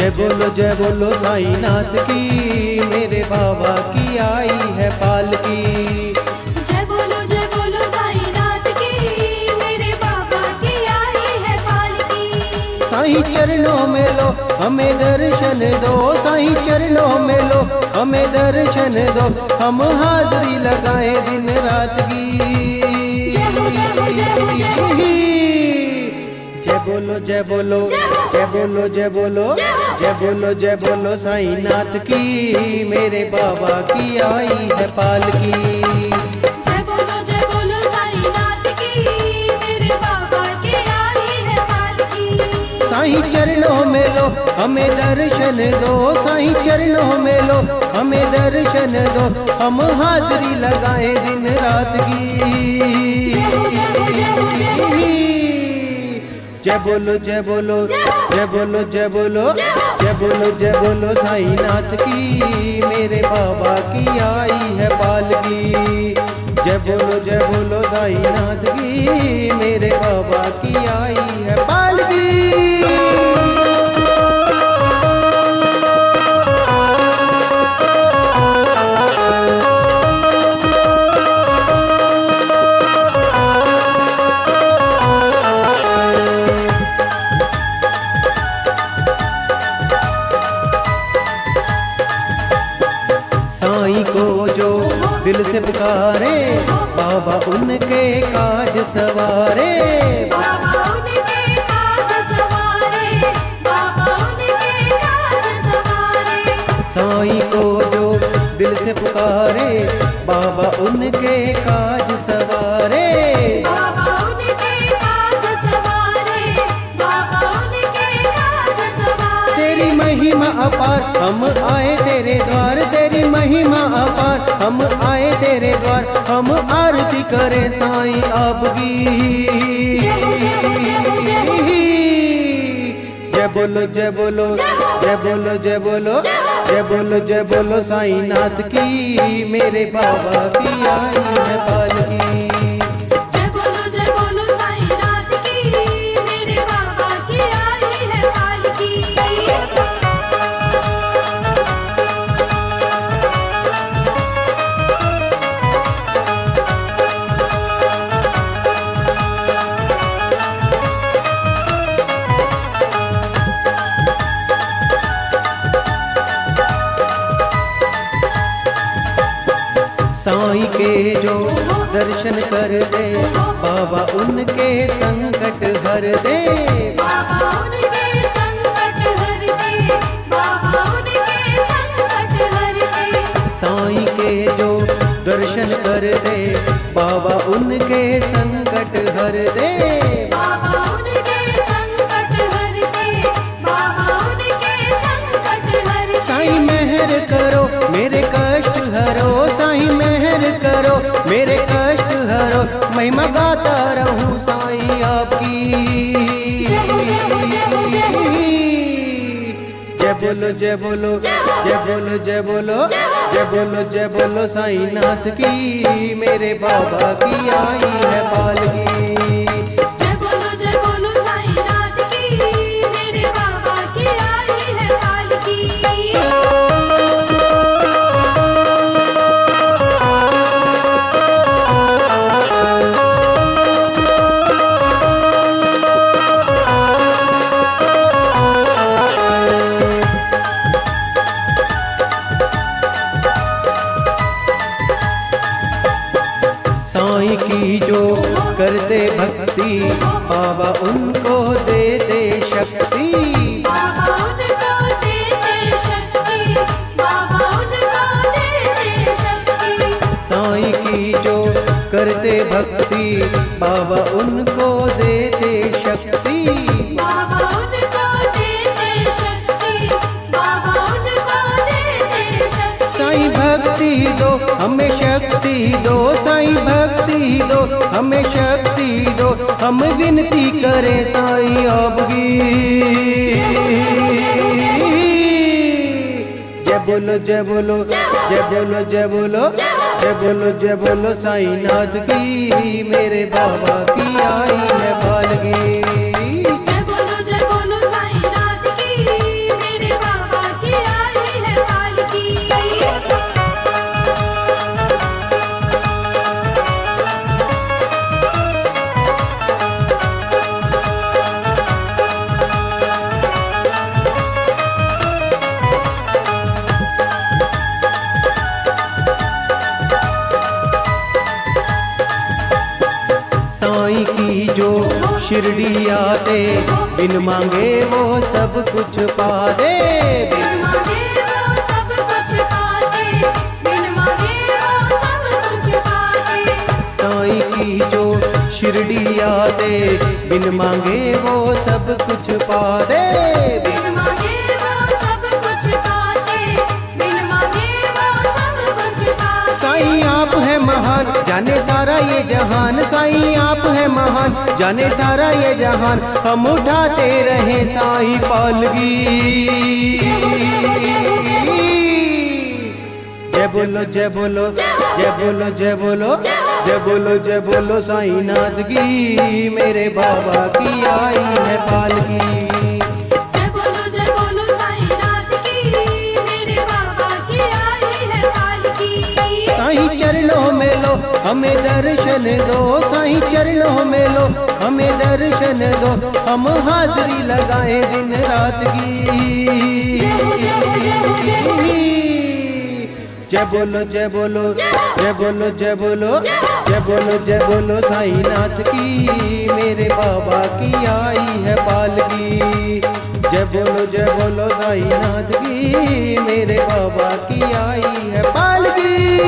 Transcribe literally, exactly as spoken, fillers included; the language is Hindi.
जय बोलो जय बोलो साईनाथ की, मेरे बाबा की आई है पालकी। जय बोलो जय बोलो साईनाथ की, मेरे बाबा की आई है पालकी। साईं चरणों में लो हमें दर्शन दो, साईं चरणों में लो हमें दर्शन दो, हम हाजरी लगाए दिन रात की। जय हो जय हो जय हो जय हो। जय बोलो जय बोलो जय बोलो जय बोलो जय बोलो जय बोलो साईनाथ की, मेरे बाबा की आई है पालकी। जय बोलो जय बोलो साईनाथ की, मेरे बाबा की आई है पालकी। साईं चरणों में लो हमें दर्शन दो, साईं चरणों में लो हमें दर्शन दो, हम हाजरी लगाए दिन रात की। जय बोलो जय बोलो जय बोलो जय बोलो जय बोलो जय बोलो साईनाथ की, मेरे बाबा की आई है पालकी। जय बोलो जय बोलो साईनाथ की, मेरे बाबा की आई है पालकी। साईं को जो दिल से पुकारे, बाबा उनके काज सवारे। बाबा उनके काज सवारे, बाबा उनके काज सवारे। साईं को जो दिल से पुकारे, बाबा उनके काज सवारे। बाबा उनके काज सवारे, बाबा उनके काज सवारे। तेरी महिमा अपार हम आए तेरे द्वार, तेरी महिमा अपार हम आए तेरे द्वार, हम आरती करें साईं आपकी। जय बोलो जय बोलो जय बोलो जय बोलो जय बोलो जय बोलो साईनाथ की, मेरे बाबा की आई है पालकी। जय बोलो जय बोलो साईनाथ की, मेरे बाबा की आई है पालकी। साईं के जो दर्शन कर दे, बाबा उनके संकट हर दे। बाबा उनके संकट हर दे, बाबा उनके संकट हर दे। साईं के जो दर्शन कर दे, बाबा उनके संकट हर दे। बाबा उनके संकट हर दे, बाबा उनके संकट हर दे। साईं मेहर करो मेरे कष्ट हरो, साईं मेहर करो मेरे कष्ट हरो, महिमा गाता रहूं साईं आपकी। जय बोलो जय बोलो जय बोलो जय बोलो जय बोलो जय बोलो साईनाथ की, मेरे बाबा की आई है पालकी। जय बोलो जय बोलो साईनाथ की, मेरे बाबा की आई है पालकी। साईं की जो करते भक्ति, बाबा उनको दे दे शक्ति। बाबा उनको दे दे शक्ति, बाबा उनको दे दे शक्ति। साईं की जो करते भक्ति, बाबा उनको दे दे शक्ति। बाबा उनको दे दे शक्ति, बाबा उनको दे दे शक्ति। साईं भक्ति दो हमें शक्ति दो, साईं भक्ति दो हमें शक्ति दो, हम विनती करें साईं आपकी। जय बोलो जय बोलो जय बोलो जय बोलो जय बोलो जय बोलो साईनाथ की, मेरे बाबा की आई है पालकी। जय बोलो जय बोलो साईनाथ की, मेरे जो शिरडी आते, बिन मांगे वो सब कुछ पा दे। बिन मांगे वो सब कुछ पाते, बिन मांगे वो सब कुछ पाते। साईं की जो शिरडी आते, बिन मांगे वो सब कुछ पा दे। बिन मांगे वो सब कुछ पाते, बिन मांगे वो सब कुछ पाते। साईं आप है महान, जाने सारा ये जहान। साईं आप है महान, जाने सारा ये जहान। हम उठाते रहे साईं पालगी। जय बोलो जय बोलो जय बोलो जय बोलो जय बोलो जय बोलो साईं नाथ की, मेरे बाबा की आई है पालकी। जय बोलो जय बोलो साईं नाथ की, मेरे बाबा की आई है पालकी। साईं चरणों में लो हमें दर्शन दो, साईं चरणों में लो हमें दर्शन दो। हम हाजरी लगाए दिन रात की। जय बोलो जय बोलो जय बोलो जय बोलो जय बोलो जय बोलो साईं नाथ की, मेरे बाबा की आई है पालकी। जय बोलो जय बोलो साईं नाथ की, मेरे बाबा की आई है पालकी।